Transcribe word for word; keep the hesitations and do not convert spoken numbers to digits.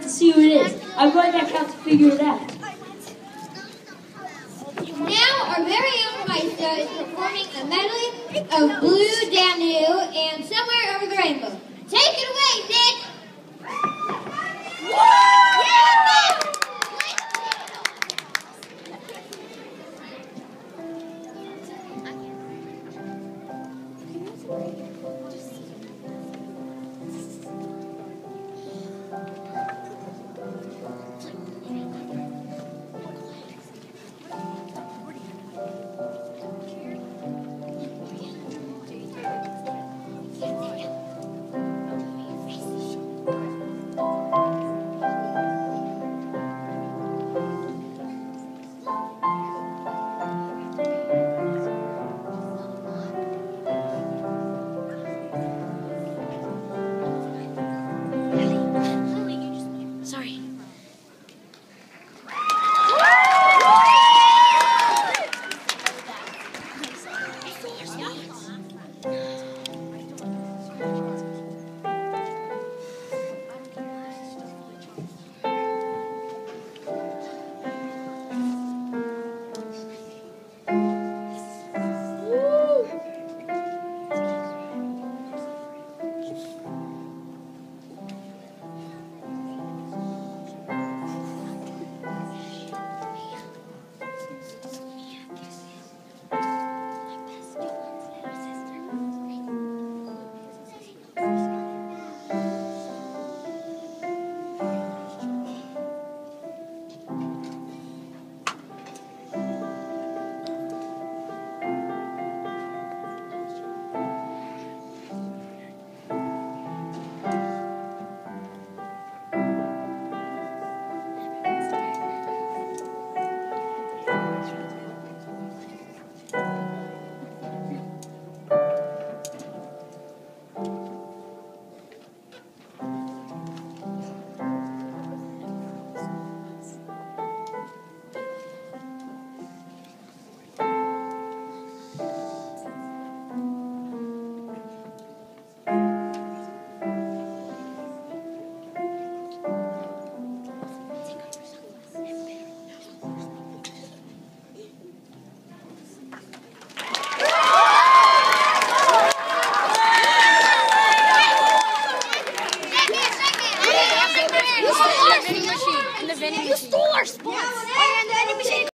to see who it is. I'm going back out to figure it out. Now our very own Maestro is performing a medley of Blue Danube and Somewhere Over the Rainbow.